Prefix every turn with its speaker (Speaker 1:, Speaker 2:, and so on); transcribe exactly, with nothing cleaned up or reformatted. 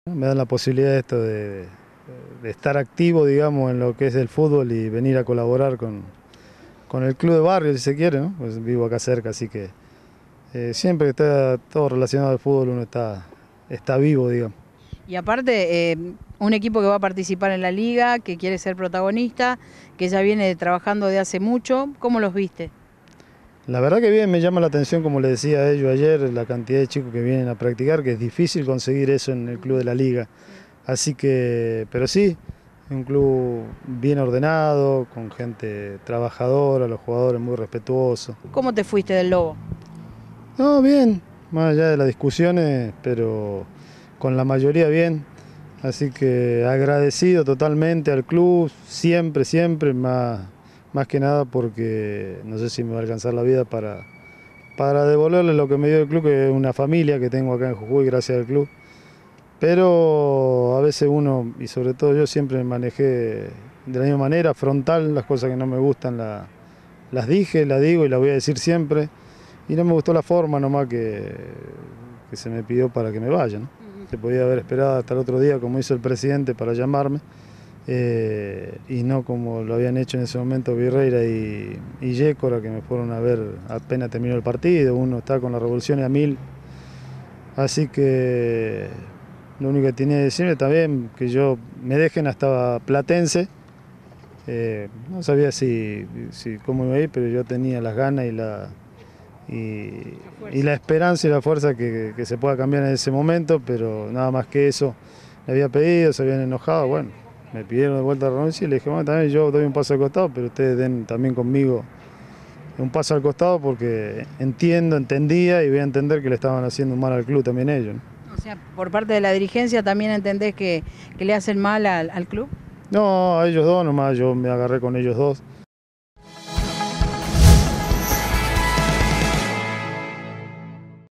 Speaker 1: Me dan la posibilidad de esto de, de estar activo, digamos, en lo que es el fútbol y venir a colaborar con, con el club de barrio, si se quiere, ¿no? Pues vivo acá cerca, así que eh, siempre que está todo relacionado al fútbol uno está, está vivo, digamos.
Speaker 2: Y aparte, eh, un equipo que va a participar en la liga, que quiere ser protagonista, que ya viene trabajando de hace mucho, ¿cómo los viste?
Speaker 1: La verdad que bien, me llama la atención, como le decía a ellos ayer, la cantidad de chicos que vienen a practicar, que es difícil conseguir eso en el club de la liga. Así que, pero sí, un club bien ordenado, con gente trabajadora, los jugadores muy respetuosos.
Speaker 2: ¿Cómo te fuiste del Lobo?
Speaker 1: No, bien, más allá de las discusiones, pero con la mayoría bien. Así que agradecido totalmente al club, siempre, siempre, más, más que nada porque no sé si me va a alcanzar la vida para, para devolverle lo que me dio el club, que es una familia que tengo acá en Jujuy gracias al club. Pero a veces uno, y sobre todo yo, siempre manejé de la misma manera, frontal, las cosas que no me gustan la- las dije, las digo y las voy a decir siempre. Y no me gustó la forma nomás que, que se me pidió para que me vaya, ¿no? Se podía haber esperado hasta el otro día, como hizo el presidente, para llamarme, eh, y no como lo habían hecho en ese momento Virreira y, y Yécora, que me fueron a ver apenas terminó el partido, uno está con la revolución a mil. Así que lo único que tenía que decirme también que yo me dejen hasta Platense. Eh, no sabía si, si cómo iba a ir, pero yo tenía las ganas y la, y, y la esperanza y la fuerza que, que se pueda cambiar en ese momento, pero nada más que eso le había pedido, se habían enojado, bueno, me pidieron de vuelta a renuncia y le dije, bueno, también yo doy un paso al costado, pero ustedes den también conmigo un paso al costado porque entiendo, entendía y voy a entender que le estaban haciendo mal al club también ellos, ¿no?
Speaker 2: O sea, por parte de la dirigencia también entendés que, que le hacen mal al, al club.
Speaker 1: No, a ellos dos nomás, yo me agarré con ellos dos.